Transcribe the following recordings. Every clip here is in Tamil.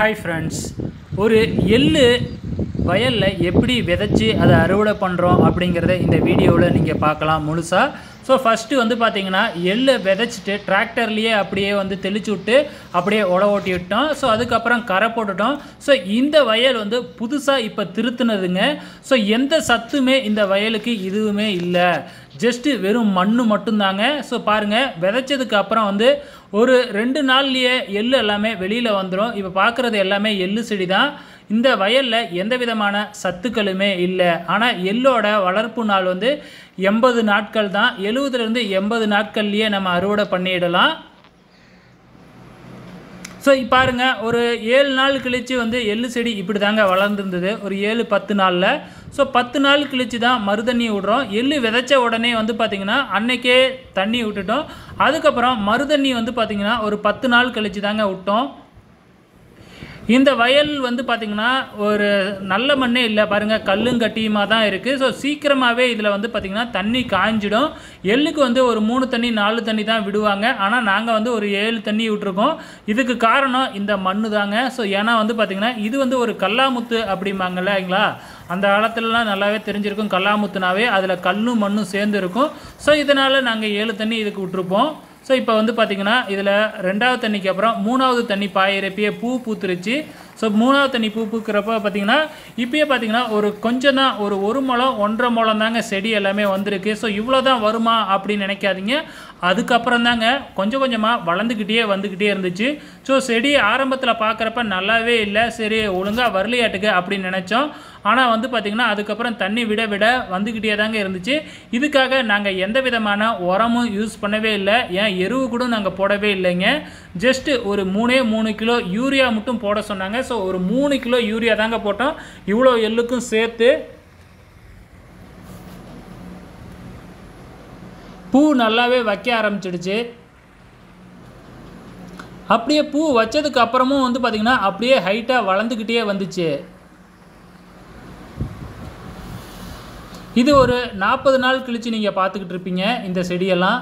ஹாய் ஃப்ரெண்ட்ஸ், ஒரு எள்ளு வயலில் எப்படி விதைச்சி அதை அறுவடை பண்ணுறோம் அப்படிங்கிறத இந்த வீடியோவில் நீங்கள் பார்க்கலாம் முழுசாக. ஸோ ஃபஸ்ட்டு வந்து பார்த்திங்கன்னா எள்ளை விதைச்சிட்டு டிராக்டர்லேயே அப்படியே வந்து தெளிச்சு விட்டு அப்படியே ஓட்டி விட்டோம். ஸோ அதுக்கப்புறம் கரை போட்டுட்டோம். ஸோ இந்த வயல் வந்து புதுசாக இப்போ திருத்துனதுங்க. ஸோ எந்த சத்துமே இந்த வயலுக்கு இதுவுமே இல்லை, ஜஸ்ட்டு வெறும் மண் மட்டும்தாங்க. ஸோ பாருங்கள், விதைச்சதுக்கு அப்புறம் வந்து ஒரு 2 நாள்லேயே எள்ளு எல்லாமே வெளியில் வந்துடும். இப்போ பார்க்குறது எல்லாமே எள்ளு செடி தான். இந்த வயலில் எந்த விதமான சத்துக்களுமே இல்லை. ஆனால் எள்ளோட வளர்ப்பு நாள் வந்து 80 நாட்கள் தான். 70லேருந்து 80 நாட்கள்லேயே நம்ம அறுவடை பண்ணிடலாம். ஸோ இப்போ பாருங்கள், ஒரு 7 நாள் கழித்து வந்து எள்ளு செடி இப்படி தாங்க வளர்ந்துருந்தது, ஒரு 7-10 நாளில். ஸோ 10 நாள் கழித்து தான் மறுதண்ணி விடுறோம். எள்ளு விதைச்ச உடனே வந்து பார்த்திங்கன்னா அன்னைக்கே தண்ணி விட்டுட்டோம். அதுக்கப்புறம் மறுதண்ணி வந்து பார்த்திங்கன்னா ஒரு 10 நாள் கழித்து தாங்க விட்டோம். இந்த வயல் வந்து பார்த்திங்கன்னா ஒரு நல்ல மண்ணே இல்லை பாருங்கள், கல்லும் கட்டியுமாக தான் இருக்குது. ஸோ சீக்கிரமாகவே இதில் வந்து பார்த்திங்கன்னா தண்ணி காய்ஞ்சிடும். எள்ளுக்கு வந்து ஒரு 3 தண்ணி 4 தண்ணி தான் விடுவாங்க. ஆனால் நாங்கள் வந்து ஒரு 7 தண்ணி விட்டுருக்கோம். இதுக்கு காரணம் இந்த மண்ணு தாங்க. ஸோ ஏன்னா வந்து பார்த்திங்கன்னா இது வந்து ஒரு கல்லாமுத்து அப்படிம்பாங்கல்லைங்களா, அந்த காலத்துலலாம் நல்லாவே தெரிஞ்சிருக்கும். கல்லாமுத்துனாவே அதில் கல்லும் மண்ணும் சேர்ந்து இருக்கும். ஸோ இதனால் நாங்கள் 7 தண்ணி இதுக்கு விட்டுருப்போம். ஸோ இப்போ வந்து பார்த்திங்கன்னா இதில் 2வது தண்ணிக்கு அப்புறம் 3வது தண்ணி பாயிறப்பயே பூ பூத்துருச்சு. ஸோ 3வது தண்ணி பூ பூக்கிறப்ப பார்த்திங்கன்னா இப்போயே பார்த்திங்கன்னா ஒரு கொஞ்சம் தான், ஒரு முழம் 1.5 முழம் தாங்க செடி எல்லாமே வந்திருக்கு. ஸோ இவ்வளோ தான் வருமா அப்படின்னு நினைக்காதீங்க. அதுக்கப்புறம் தாங்க கொஞ்சம் கொஞ்சமாக வந்துக்கிட்டே இருந்துச்சு. ஸோ செடி ஆரம்பத்தில் பார்க்குறப்ப நல்லாவே இல்லை, சரி ஒழுங்காக வரலையாட்டுக்கு அப்படின்னு நினச்சோம். ஆனால் வந்து பார்த்திங்கன்னா அதுக்கப்புறம் தண்ணி விட வந்துக்கிட்டே தாங்க இருந்துச்சு. இதுக்காக நாங்கள் எந்த விதமான உரமும் யூஸ் பண்ணவே இல்லை, ஏன் எருவு கூட நாங்கள் போடவே இல்லைங்க. ஜஸ்ட்டு ஒரு 3 கிலோ யூரியா மட்டும் போட சொன்னாங்க. ஸோ ஒரு 3 கிலோ யூரியா தாங்க போட்டோம், இவ்வளோ எள்ளுக்கும் சேர்த்து. பூ நல்லாவே வைக்க ஆரம்பிச்சிடுச்சு. அப்படியே பூ வச்சதுக்கு அப்புறமும் வந்து பார்த்திங்கன்னா அப்படியே ஹைட்டாக வளர்ந்துக்கிட்டே வந்துச்சு. இது ஒரு 40 நாள் கழித்து நீங்கள் பார்த்துக்கிட்டு இருப்பீங்க இந்த செடியெல்லாம்.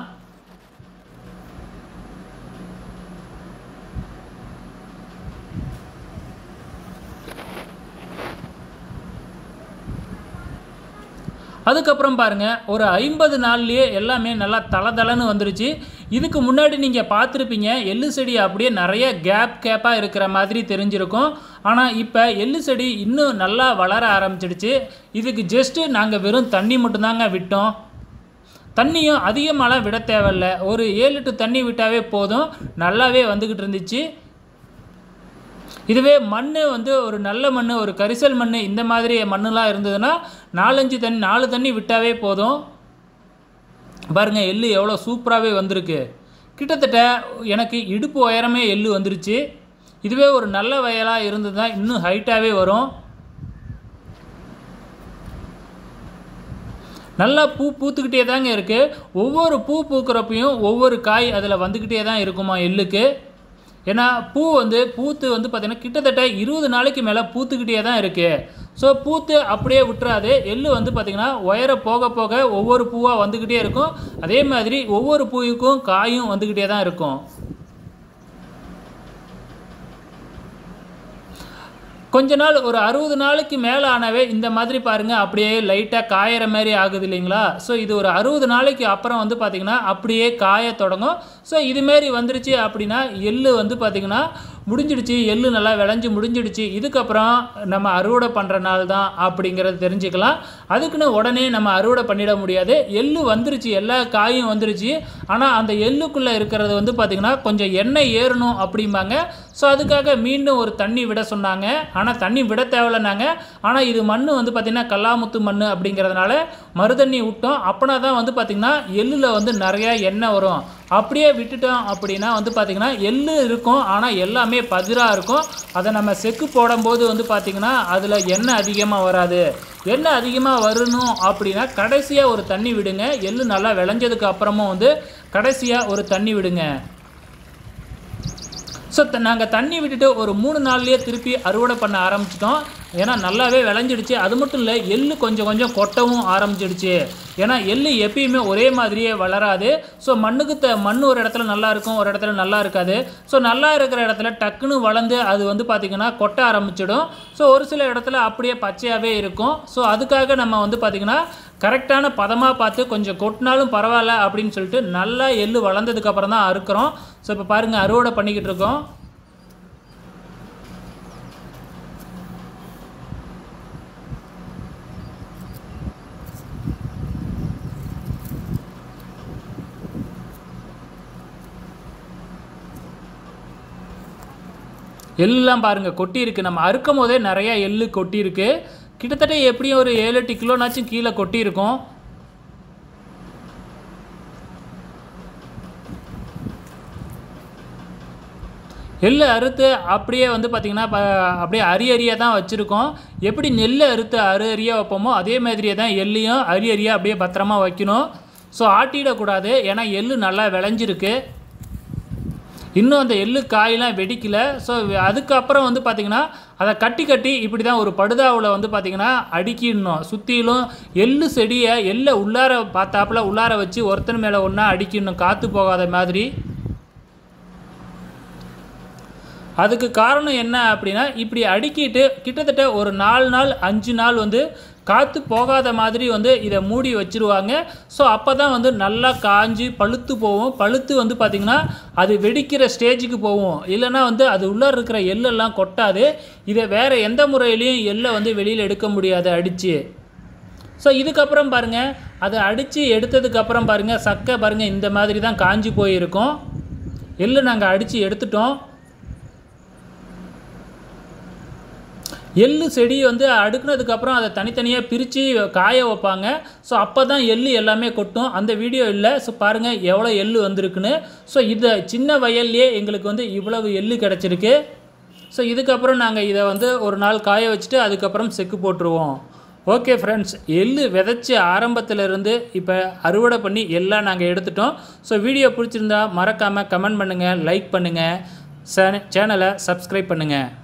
அதுக்கப்புறம் பாருங்கள், ஒரு 50 நாள்லேயே எல்லாமே நல்லா தளன்னு வந்துருச்சு. இதுக்கு முன்னாடி நீங்கள் பார்த்துருப்பீங்க, எள்ளு செடி அப்படியே நிறைய கேப்பாக இருக்கிற மாதிரி தெரிஞ்சிருக்கும். ஆனால் இப்போ எள்ளு செடி இன்னும் நல்லா வளர ஆரம்பிச்சிடுச்சு. இதுக்கு ஜஸ்ட்டு நாங்கள் வெறும் தண்ணி மட்டும்தாங்க விட்டோம். தண்ணியும் அதிகமாகலாம் விட தேவையில்ல, ஒரு 7 லிட்டர் தண்ணி விட்டாவே போதும், நல்லாவே வந்துக்கிட்டு இருந்துச்சு. இதுவே மண் வந்து ஒரு நல்ல மண், ஒரு கரிசல் மண், இந்த மாதிரி மண்ணெலாம் இருந்ததுன்னா 4 தண்ணி விட்டாவே போதும். பாருங்கள், எள்ளு எவ்வளோ சூப்பராகவே வந்திருக்கு. கிட்டத்தட்ட எனக்கு இடுப்பு உயரமே எள்ளு வந்துருச்சு. இதுவே ஒரு நல்ல வயலாக இருந்ததுன்னா இன்னும் ஹைட்டாகவே வரும். நல்லா பூ பூத்துக்கிட்டே தாங்க இருக்குது. ஒவ்வொரு பூ பூக்கிறப்பையும் ஒவ்வொரு காய் அதில் வந்துக்கிட்டே தான் இருக்குமா எள்ளுக்கு. ஏன்னா பூ வந்து பூத்து வந்து பார்த்திங்கன்னா கிட்டத்தட்ட 20 நாளைக்கு மேலே பூத்துக்கிட்டே தான் இருக்குது. ஸோ பூத்து அப்படியே விட்டுறாது. எள்ளு வந்து பார்த்திங்கன்னா உயர போக ஒவ்வொரு பூவாக வந்துக்கிட்டே இருக்கும். அதே மாதிரி ஒவ்வொரு பூவுக்கும் காயும் வந்துக்கிட்டே தான் இருக்கும். கொஞ்ச நாள் ஒரு 60 நாளைக்கு மேலே ஆனவே இந்த மாதிரி பாருங்கள் அப்படியே லைட்டாக காயிற மாதிரி ஆகுது இல்லைங்களா. ஸோ இது ஒரு 60 நாளைக்கு அப்புறம் வந்து பார்த்திங்கன்னா அப்படியே காய தொடங்கும். ஸோ இதுமாரி வந்துருச்சு அப்படின்னா எள்ளு வந்து பார்த்திங்கன்னா முடிஞ்சிடுச்சு, எள்ளு நல்லா விளைஞ்சி முடிஞ்சிடுச்சு. இதுக்கப்புறம் நம்ம அறுவடை பண்ணுற நாள் தான் அப்படிங்கிறத தெரிஞ்சுக்கலாம். அதுக்குன்னு உடனே நம்ம அறுவடை பண்ணிட முடியாது. எள்ளு வந்துருச்சு, எல்லா காயும் வந்துருச்சு. ஆனால் அந்த எள்ளுக்குள்ளே இருக்கிறது வந்து பார்த்திங்கன்னா கொஞ்சம் எண்ணெய் ஏறணும் அப்படிம்பாங்க. ஸோ அதுக்காக மீண்டும் ஒரு தண்ணி விட சொன்னாங்க. ஆனால் தண்ணி விட தேவையில்லைனாங்க. ஆனால் இது மண் வந்து பார்த்திங்கன்னா கல்லாமுத்து மண் அப்படிங்கிறதுனால மறுதண்ணி விட்டோம். அப்போனா தான் வந்து பார்த்திங்கன்னா எள்ளில் வந்து நிறையா எண்ணெய் வரும். அப்படியே விட்டுட்டோம் அப்படின்னா வந்து பார்த்திங்கன்னா எள்ளு இருக்கும், ஆனால் எல்லாமே பதிராக இருக்கும். அதை நம்ம செக்கு போடும்போது வந்து பார்த்திங்கன்னா அதில் எண்ணெய் அதிகமாக வராது. எண்ணெய் அதிகமாக வரணும் அப்படின்னா கடைசியாக ஒரு தண்ணி விடுங்க. எள்ளு நல்லா விளைஞ்சதுக்கு அப்புறமும் வந்து கடைசியாக ஒரு தண்ணி விடுங்க. ஸோ நாங்கள் தண்ணி விட்டுட்டு ஒரு 3 நாள்லேயே திருப்பி அறுவடை பண்ண ஆரம்பிச்சிட்டோம். ஏன்னா நல்லாவே விளைஞ்சிடுச்சு. அது மட்டும் இல்லை, எள்ளு கொஞ்சம் கொஞ்சம் கொட்டவும் ஆரம்பிச்சிடுச்சு. ஏன்னா எள்ளு எப்பயுமே ஒரே மாதிரியே வளராது. ஸோ மண் ஒரு இடத்துல நல்லா இருக்கும், ஒரு இடத்துல நல்லா இருக்காது. ஸோ நல்லா இருக்கிற இடத்துல டக்குன்னு வளர்ந்து அது வந்து பார்த்திங்கன்னா கொட்ட ஆரம்பிச்சிடும். ஸோ ஒரு சில இடத்துல அப்படியே பச்சையாகவே இருக்கும். ஸோ அதுக்காக நம்ம வந்து பார்த்திங்கன்னா கரெக்டான பதமாக பார்த்து கொஞ்சம் கொட்டினாலும் பரவாயில்ல அப்படின்னு சொல்லிட்டு நல்லா எள்ளு வளர்ந்ததுக்கப்புறம் தான் அறுக்கிறோம். ஸோ இப்போ பாருங்கள், அறுவடை பண்ணிக்கிட்டு இருக்கோம். எல்லாம் பாருங்கள் கொட்டி இருக்குது. நம்ம அறுக்கும் போதே நிறையா எள்ளு கொட்டி இருக்கு. கிட்டத்தட்ட எப்படியும் ஒரு 7-8 கிலோனாச்சும் கீழே கொட்டி இருக்கும். எள்ளு அறுத்து அப்படியே வந்து பார்த்திங்கன்னா அப்படியே அரியாக தான் வச்சுருக்கோம். எப்படி நெல்லை அறுத்து அரியாக வைப்போமோ அதே மாதிரியே தான் எள்ளையும் அரியாக அப்படியே பத்திரமா வைக்கணும். ஸோ ஆட்டிடக்கூடாது, ஏன்னா எள்ளு நல்லா விளைஞ்சிருக்கு. இன்னும் அந்த எள்ளு காயெலாம் வெடிக்கலை. ஸோ அதுக்கப்புறம் வந்து பார்த்திங்கன்னா அதை கட்டி இப்படி தான் ஒரு படுதாவில் வந்து பார்த்திங்கன்னா அடிக்கிடணும். சுற்றிலும் எள்ளு செடியை எள்ளை உள்ளார பார்த்தாப்புல உள்ளார வச்சு ஒருத்தன் மேலே ஒன்றா அடிக்கிடணும், காற்று போகாத மாதிரி. அதுக்கு காரணம் என்ன அப்படின்னா, இப்படி அடுக்கிட்டு கிட்டத்தட்ட ஒரு 4 நாள் 5 நாள் வந்து காற்று போகாத மாதிரி வந்து இதை மூடி வச்சுருவாங்க. ஸோ அப்போ தான் வந்து நல்லா காஞ்சி பழுத்து போகும். பழுத்து வந்து பார்த்திங்கன்னா அது வெடிக்கிற ஸ்டேஜுக்கு போகும். இல்லைனா வந்து அது உள்ளே இருக்கிற எள்ளெல்லாம் கொட்டாது. இதை வேறு எந்த முறையிலையும் எள்ளை வந்து வெளியில் எடுக்க முடியாது அடித்து. ஸோ இதுக்கப்புறம் பாருங்கள், அதை அடித்து எடுத்ததுக்கப்புறம் பாருங்கள், சக்கை பாருங்கள் இந்த மாதிரி தான் காஞ்சி போயிருக்கும். எள்ளு நாங்கள் அடித்து எடுத்துட்டோம். எள்ளு செடி வந்து அடுக்குனதுக்கப்புறம் அதை தனித்தனியாக பிரித்து காய வைப்பாங்க. ஸோ அப்போ தான் எள்ளு எல்லாமே கொட்டும். அந்த வீடியோ இல்லை. ஸோ பாருங்கள் எவ்வளோ எள்ளு வந்திருக்குன்னு. ஸோ இதை சின்ன வயல்லையே எங்களுக்கு வந்து இவ்வளவு எள்ளு கிடச்சிருக்கு. ஸோ இதுக்கப்புறம் நாங்கள் இதை வந்து ஒரு நாள் காய வச்சுட்டு அதுக்கப்புறம் செக்கு போட்டுருவோம். ஓகே ஃப்ரெண்ட்ஸ், எள்ளு விதைச்சி ஆரம்பத்திலேருந்து இப்போ அறுவடை பண்ணி எல்லாம் நாங்கள் எடுத்துட்டோம். ஸோ வீடியோ பிடிச்சிருந்தா மறக்காமல் கமெண்ட் பண்ணுங்கள், லைக் பண்ணுங்கள், சேனலை சப்ஸ்கிரைப் பண்ணுங்கள்.